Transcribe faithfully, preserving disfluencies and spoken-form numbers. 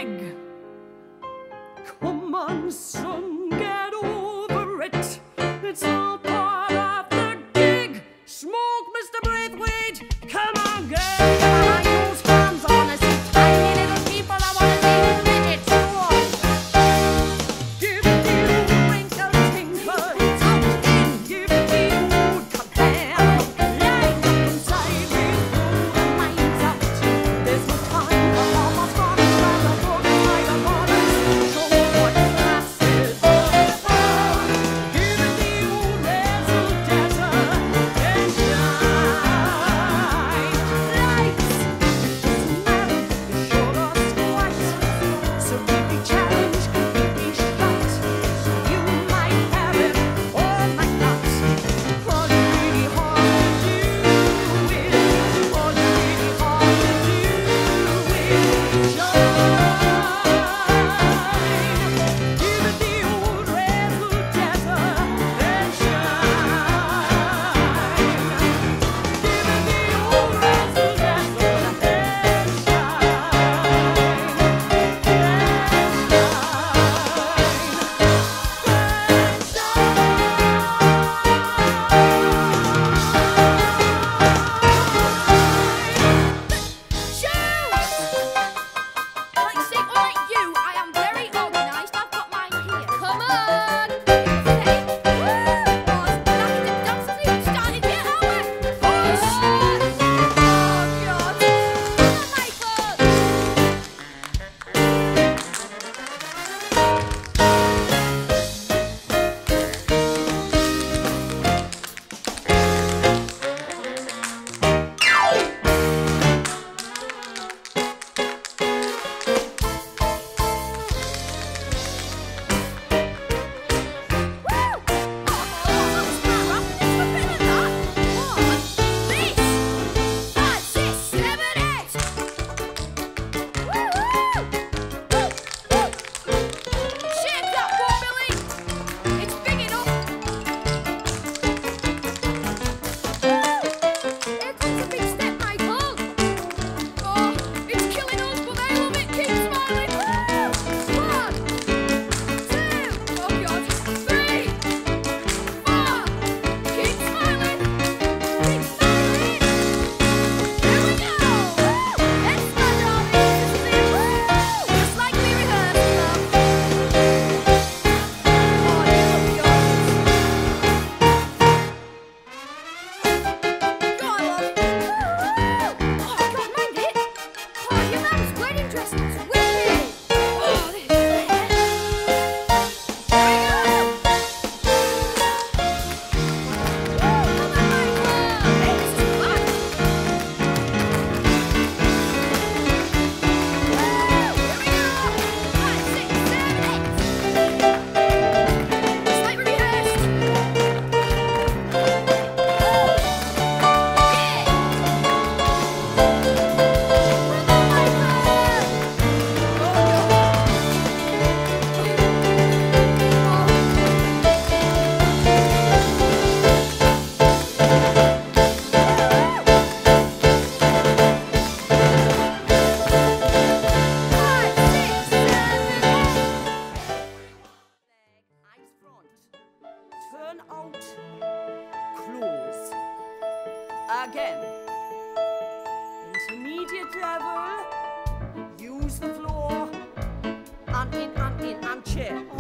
gig. Come on, son, get over it. It's all part of the gig. Smoke, Mister Braithwaite. Come on, girl. I use hands on us, tiny little people. I wanna see you lick it. Give the old wrinkle tinkle. Out in, Give the old compare. line up Inside with the minds out. there's no time for almost on the ground. The boat is like a bonus. Show what class is all about. Give it the old razzle dazzle and shine. Lights, Smell, you showed us twice. So keep the challenge, keep the shot. You might have it or might not. All you really hard to do is, all you really hard to do is shine. Give it the old razzle dazzle and shine. Give it the old razzle dazzle and like see, like you, I am very organised. I've got mine here. Come on. Ready? Woo! Boys, back in the dance floor, starting here, are we? Push. Oh God. Come on, Michael. turn out, close. Again. Intermediate level, use the floor, and in, and in, and chair.